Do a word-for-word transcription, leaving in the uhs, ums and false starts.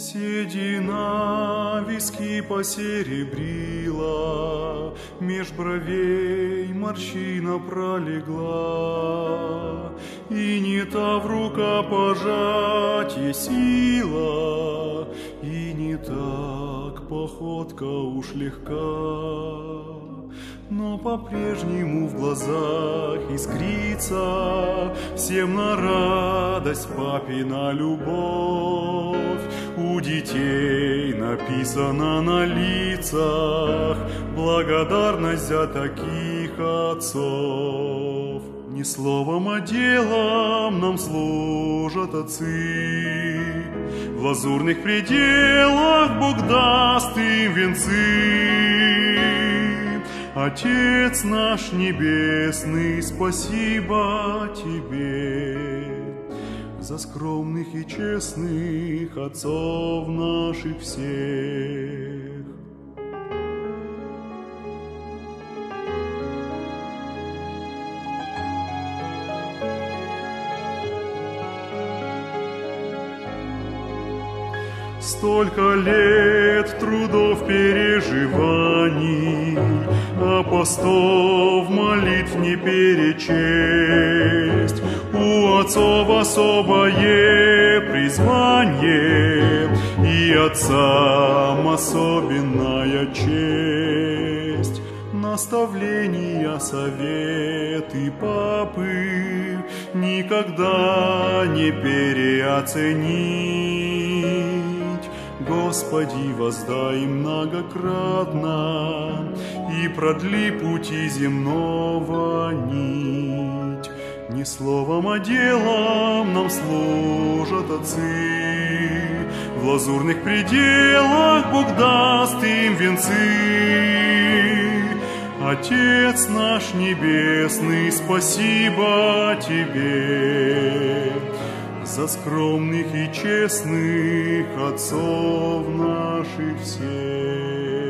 Седина виски посеребрила, меж бровей морщина пролегла, и не та в рукопожатье сила, и не так походка уж легка. Но по-прежнему в глазах искрится всем на радость папина любовь. У детей написано на лицах благодарность за таких отцов. Не словом, а делом нам служат отцы. В лазурных пределах Бог даст им венцы. Отец наш небесный, спасибо Тебе за скромных и честных отцов наших всех. Столько лет трудов, переживаний, а постов, молитв не перечесть. У отцов особое призвание, и отцам особенная честь. Наставления, советы папы никогда не переоценить. Господи, воздай им многократно и продли пути земного нить. Не словом, а делом нам служат отцы. В лазурных пределах Бог даст им венцы. Отец наш небесный, спасибо Тебе за скромных и честных отцов наших всех.